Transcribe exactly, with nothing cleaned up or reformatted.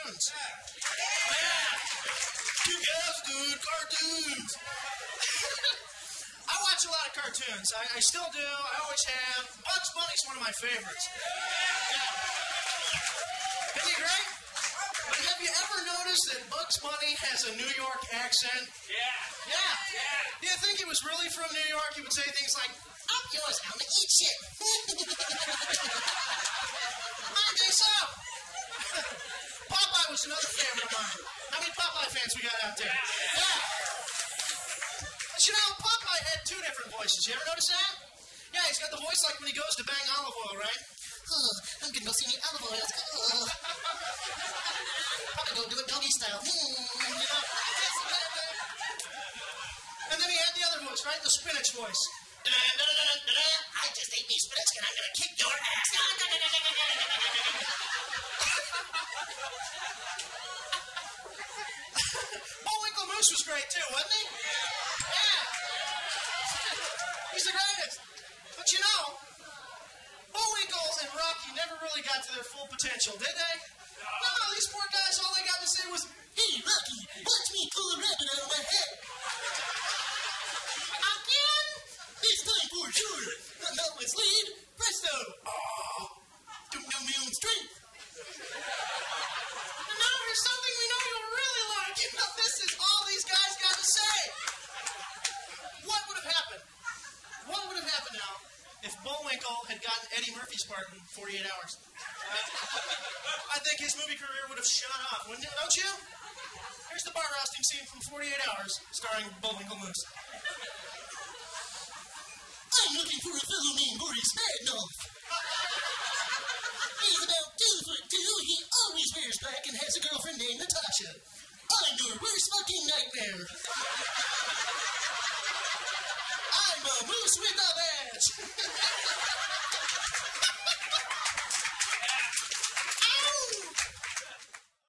cartoons. Yeah. You guys, dude, cartoons. I watch a lot of cartoons. I, I still do. I always have. Bugs Bunny's one of my favorites. Yeah. Isn't he great? But have you ever noticed that Bugs Bunny has a New York accent? Yeah. Yeah. Yeah. Do you think he was really from New York? He would say things like, "I'm yours, I'm gonna eat shit." Mind yourself. Popeye was another favorite of mine. How many Popeye fans we got out there? Yeah. But you know, Popeye had two different voices. You ever notice that? Yeah, he's got the voice like when he goes to bang olive oil, right? Oh, I'm gonna go see me olive oil. Oh. I'm gonna go do it doggy style. Hmm. You know? And then he had the other voice, right? The spinach voice. I just ate me spinach and I'm gonna kick your ass. Bullwinkle Moose was great too, wasn't he? Yeah. He's the greatest. But you know, Bullwinkle and Rocky never really got to their full potential, did they? No, these poor guys, all they got to say was, "Hey, Rocky, watch me pull a rabbit out of my head." Again? This time for sure. Not help my lead. Presto. Oh, don't know my own strength. And now here's something we know you'll really like. You know, this is all these guys got to say. What would have happened? What would have happened now if Bullwinkle had gotten Eddie Murphy's part in forty-eight hours? I think his movie career would have shot off, wouldn't it? Don't you? Here's the bar roasting scene from forty-eight hours, starring Bullwinkle Moose. I'm looking for a fellow named Boris Badenoff. He's about two foot two. He always wears black and has a girlfriend named Natasha. I'm your worst fucking nightmare. I'm a moose with a badge.